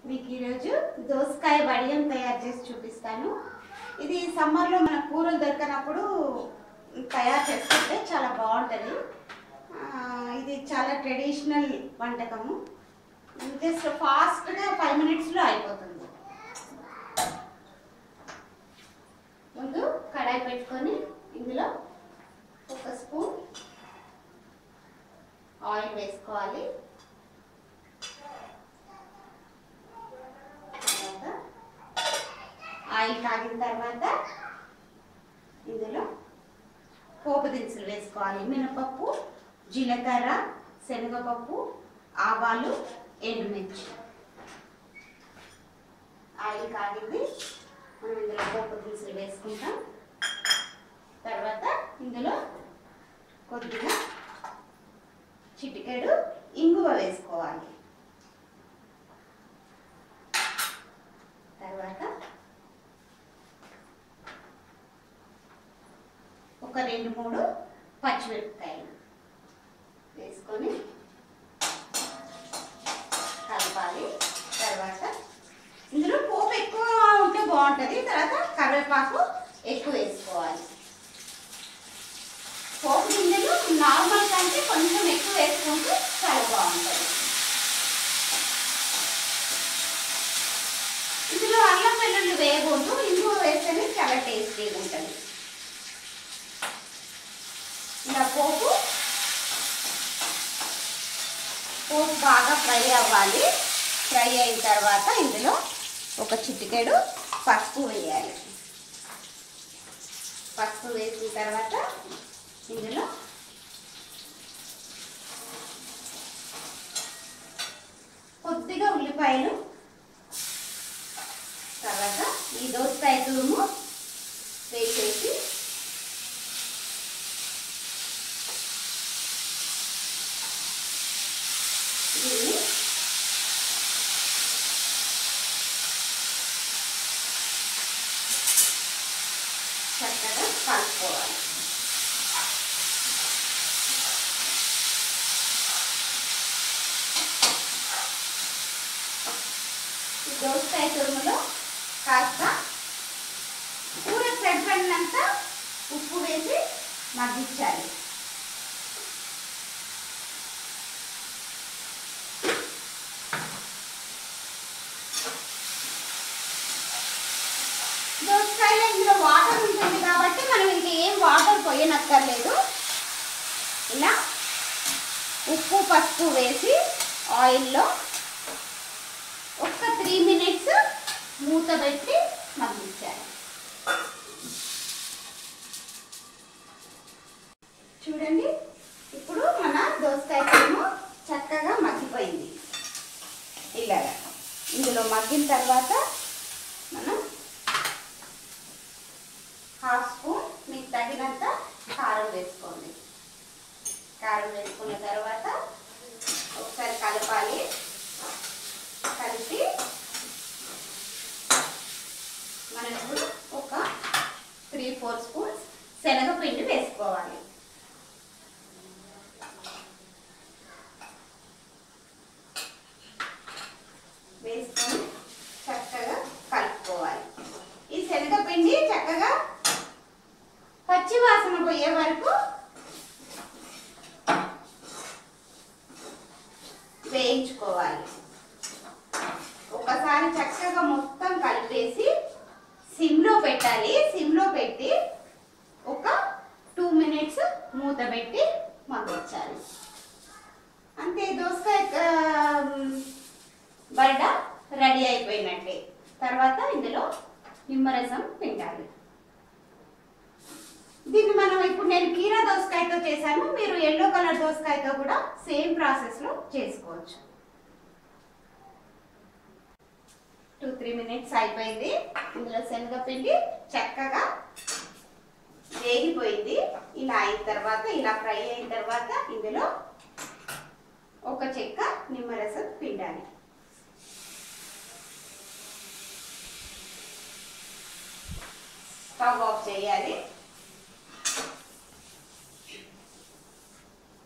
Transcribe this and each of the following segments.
మీకు ఈరోజు దోసకాయ వడియం తయారు చేసి చూపిస్తాను. ఇది సమ్మర్లో మన కూరలు దొరకనప్పుడు తయారు చేసుకుంటే చాలా బాగుంటుంది. ఇది చాలా ట్రెడిషనల్ వంటకము. జస్ట్ ఫాస్ట్గా 5 మినిట్స్లో అయిపోతుంది. ముందు కడాయి పెట్టుకొని ఇందులో ఒక స్పూన్ ఆయిల్ వేసుకోవాలి. ఆయిల్ కాగిన తర్వాత ఇందులో పోపు దినుసులు వేసుకోవాలి. మినపప్పు, జీలకర్ర, శనగపప్పు, ఆవాలు, ఎండుమిర్చి. ఆయిల్ కాగింది, మనం ఇందులో పోపు దినుసులు వేసుకుంటాం. తర్వాత ఇందులో కొద్దిగా చిటికెడు ఇంగువ వేసుకోవాలి. తర్వాత ఒక 2-3 పచ్చిమిరపకాయలు వేసుకొని కలపాలి. తర్వాత ఇందులో పోపు ఎక్కువ ఉంటే బాగుంటుంది. తర్వాత కరివేపాకు ఎక్కువ వేసుకోవాలి. పోపు గింజలు నార్మల్ కంటే కొంచెం ఎక్కువ వేసుకుంటే చాలా బాగుంటుంది. ఇందులో అల్లం వెల్లుల్లి వేయకూడదు, ఇంగువ వేస్తేనే చాలా టేస్టీగా ఉంటుంది. ఇలా పోపు బాగా ఫ్రై అవ్వాలి. ఫ్రై అయిన తర్వాత ఇందులో ఒక చిటికెడు పసుపు వేయాలి. పసుపు వేసిన తర్వాత ఇందులో కొద్దిగా ఉల్లిపాయలు, తర్వాత ఈ దోసకాయ తురుము వేసేసి దీన్ని చక్కగా కలుపుకోవాలి. ఈ దోసకాయ తురుములో కాస్త కూర సరిపడినంత ఉప్పు వేసి మగ్గించాలి. దోసకాయలో ఇందులో వాటర్ ఉంటుంది కాబట్టి మనం ఇంక ఏం వాటర్ పోయనక్కర్లేదు. ఇలా ఉప్పు పసుపు వేసి ఆయిల్లో ఒక 3 మినిట్స్ మూత పెట్టి మగ్గించాలి. చూడండి, ఇప్పుడు మన దోసకాయ తురుము చక్కగా మగ్గిపోయింది. ఇలాగా ఇందులో మగ్గిన తర్వాత మనం 1/2 స్పూన్ మీకు తగినంత కారం వేసుకోండి. కారం వేసుకున్న తర్వాత ఒకసారి కలపాలి. కలిపి మనం ఇప్పుడు ఒక 3-4 స్పూన్స్ శనగపిండి వేసుకోవాలి. వేసుకొని చక్కగా కలుపుకోవాలి. ఈ శనగపిండి చక్కగా పచ్చి వాసన పోయే వరకు వేయించుకోవాలి. ఒకసారి చక్కగా మొత్తం కలిపేసి సిమ్లో పెట్టాలి. సిమ్లో పెట్టి ఒక 2 మినిట్స్ మూత పెట్టి మగ్గించాలి. అంతే, దోసకాయ బరడ రెడీ అయిపోయినట్టే. తర్వాత ఇందులో నిమ్మరసం పిండాలి. దీన్ని మనం ఇప్పుడు నేను కీరా దోసకాయతో చేశాను. మీరు ఎల్లో కలర్ దోసకాయతో కూడా సేమ్ ప్రాసెస్లో చేసుకోవచ్చు. 2-3 మినిట్స్ అయిపోయింది. ఇందులో శనగపిండి చక్కగా వేగిపోయింది. ఇలా అయిన తర్వాత, ఇలా ఫ్రై అయిన తర్వాత ఇందులో ఒక చెక్క నిమ్మరసం పిండాలి. స్టవ్ ఆఫ్ చేయాలి.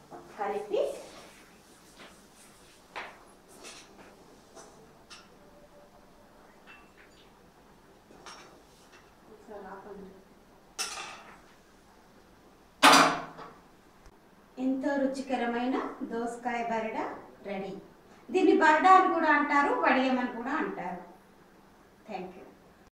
కలిపి ఎంతో రుచికరమైన దోసకాయ బరడా రెడీ. దీన్ని బరడా అని కూడా అంటారు, వడియం అని కూడా అంటారు. Thank you.